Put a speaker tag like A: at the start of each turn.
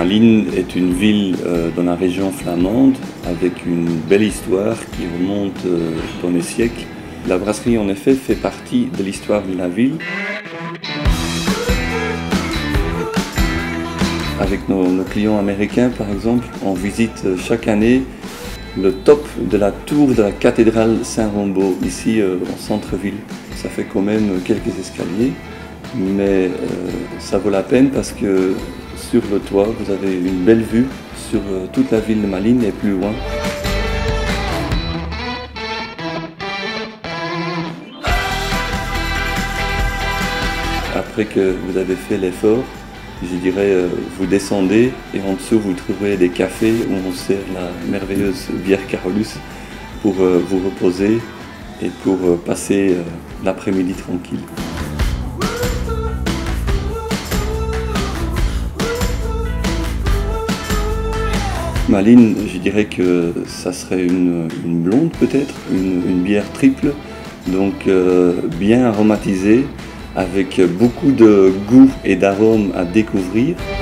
A: Malines est une ville dans la région flamande avec une belle histoire qui remonte dans les siècles. La brasserie en effet fait partie de l'histoire de la ville. Avec nos clients américains par exemple, on visite chaque année le top de la tour de la cathédrale Saint-Rombaut, ici en centre-ville. Ça fait quand même quelques escaliers, mais ça vaut la peine parce que sur le toit, vous avez une belle vue sur toute la ville de Malines et plus loin. Après que vous avez fait l'effort, je dirais, vous descendez et en dessous vous trouverez des cafés où on sert la merveilleuse bière Carolus pour vous reposer et pour passer l'après-midi tranquille. Malines, je dirais que ça serait une blonde peut-être, une bière triple, donc bien aromatisée, avec beaucoup de goût et d'arômes à découvrir.